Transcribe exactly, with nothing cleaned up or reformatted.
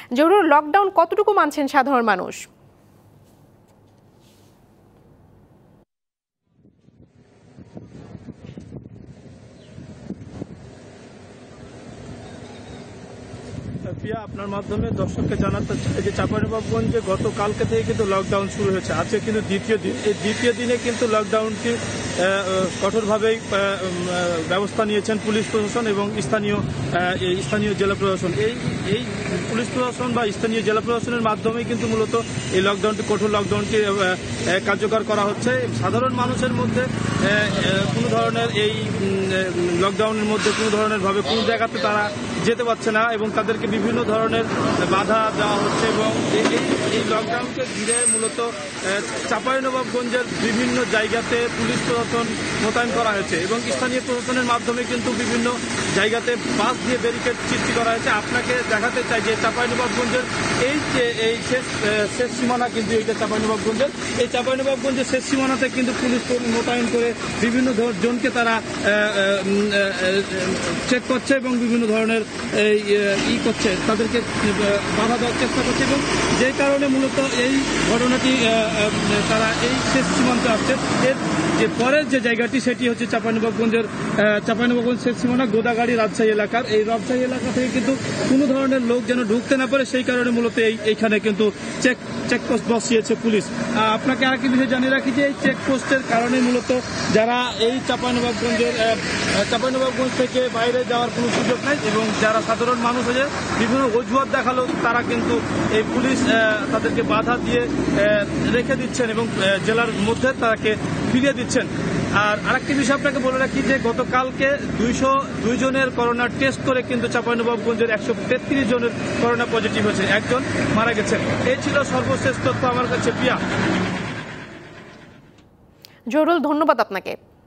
জরুরি লকডাউন কতটুকু মানছেন সাধারণ মানুষ? প্রিয়া, আপনার মাধ্যমে দর্শককে জানাতে চাই যে চাঁপাইনবাবগঞ্জে গতকালকে থেকে কিন্তু লকডাউন শুরু হয়েছে। আজকে কিন্তু দ্বিতীয় দিন। এই দ্বিতীয় দিনে কিন্তু লকডাউনটি কঠোরভাবেই ব্যবস্থা নিয়েছেন পুলিশ প্রশাসন এবং স্থানীয় স্থানীয় জেলা প্রশাসন। এই এই পুলিশ প্রশাসন বা স্থানীয় জেলা প্রশাসনের মাধ্যমেই কিন্তু মূলত এই লকডাউনটি কঠোর লকডাউনটি কার্যকর করা হচ্ছে। সাধারণ মানুষের মধ্যে কোনো ধরনের এই লকডাউনের মধ্যে কোনো ধরনের ভাবে কোনো জায়গাতে তারা যেতে পারছে না এবং তাদেরকে বিভিন্ন ধরনের বাধা দেওয়া হচ্ছে এবং এই এই লকডাউনকে ঘিরে মূলত চাঁপাইনবাবগঞ্জের বিভিন্ন জায়গাতে পুলিশ প্রশাসন মোতায়েন করা হয়েছে এবং স্থানীয় প্রশাসনের মাধ্যমে কিন্তু বিভিন্ন জায়গাতে বাস দিয়ে ব্যারিকেড সৃষ্টি করা হয়েছে। আপনাকে দেখাতে চাই যে চাঁপাইনবাবগঞ্জের এই যে এই শেষ শেষ সীমানা কিন্তু এইটা চাঁপাইনবাবগঞ্জের এই চাঁপাইনবাবগঞ্জের শেষ সীমানাতে কিন্তু পুলিশ মোতায়েন করে বিভিন্ন জনকে তারা চেক করছে এবং বিভিন্ন ধরনের ই করছে, তাদেরকে বাধা দেওয়ার চেষ্টা করছে এবং যে কারণে মূলত এই ঘটনাটি তারা এই শেষ সীমান্তে আসছে। এর যে পরের যে জায়গাটি সেটি হচ্ছে চাঁপাইনবাবগঞ্জের চাঁপাইনবাবগঞ্জ শেষ সীমানা গোদাগাড়ি রাজশাহী এলাকার। এই রাজশাহী এলাকা থেকে কিন্তু কোনো ধরনের লোক যেন ঢুকতে না পারে সেই কারণে মূলত এই এইখানে কিন্তু চেক চেকপোস্ট বসিয়েছে পুলিশ। আপনাকে আরেকটি বিষয় জানিয়ে রাখি যে এই চেকপোস্টের কারণে মূলত যারা এই চাঁপাইনবাবগঞ্জের চাঁপাইনবাবগঞ্জ থেকে বাইরে যাওয়ার কোনো সুযোগ নাই এবং যারা সাধারণ মানুষ হয়ে বিভিন্ন অজুহাত দেখালো তারা কিন্তু এই পুলিশ তাদেরকে বাধা দিয়ে রেখে দিচ্ছেন এবং জেলার মধ্যে তাকে ফিরিয়ে দিচ্ছেন। আর আরেকটি বিষয় আপনাকে বলে রাখি যে গতকালকে দুইশো দুই জনের করোনা টেস্ট করে কিন্তু চাঁপাইনবাবগঞ্জের একশো তেত্রিশ জনের করোনা পজিটিভ হয়েছে, একজন মারা গেছেন। এই ছিল সর্বশেষ তথ্য আমার কাছে। প্রিয়া, জরুল, ধন্যবাদ আপনাকে।